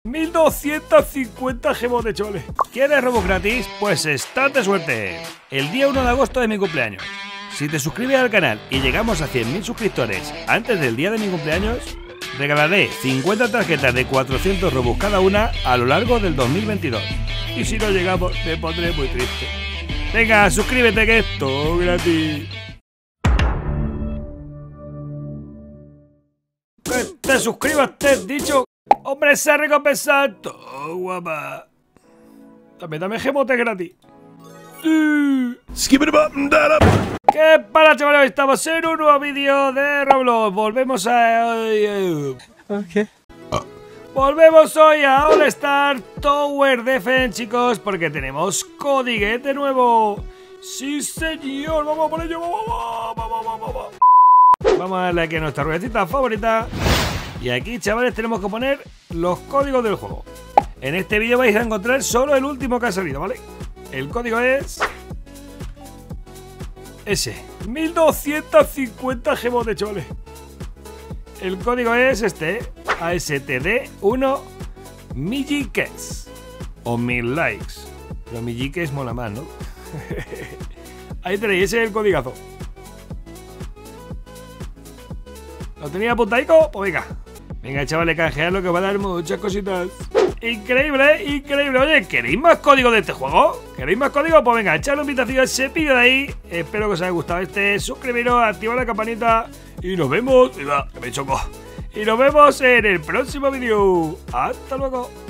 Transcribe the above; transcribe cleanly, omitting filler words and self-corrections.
1250 gemotes, chavales. ¿Quieres robos gratis? Pues estate suerte. El día 1 de agosto es mi cumpleaños. Si te suscribes al canal y llegamos a 100.000 suscriptores antes del día de mi cumpleaños, regalaré 50 tarjetas de 400 robos cada una a lo largo del 2022. Y si no llegamos, me pondré muy triste. Venga, suscríbete que es todo gratis. Que te suscribas, te he dicho. Hombre, esa recompensa todo guapa. Dame gemote gratis. ¿Qué pasa, chavales? Estamos en un nuevo vídeo de Roblox. Volvemos a... Volvemos hoy a All Star Tower Defense, chicos, porque tenemos codiguete nuevo. Sí, señor. Vamos por ello. Vamos a darle aquí a nuestra ruedecita favorita. Y aquí, chavales, tenemos que poner los códigos del juego. En este vídeo vais a encontrar solo el último que ha salido, ¿vale? El código es... ese. 1250 gemotes, chavales. El código es este, ASTD1 Millikes. O 1000 likes. Pero Millikes mola más, ¿no? Ahí tenéis, ese es el codigazo. ¿Lo tenía apuntadico? Pues venga. Venga, chavales, canjearlo que va a dar muchas cositas. Increíble, increíble. Oye, ¿queréis más código de este juego? ¿Queréis más código? Pues venga, echadle un vistazo a ese vídeo de ahí. Espero que os haya gustado suscribiros, activad la campanita. Y nos vemos... que me choco. Y nos vemos en el próximo vídeo. Hasta luego.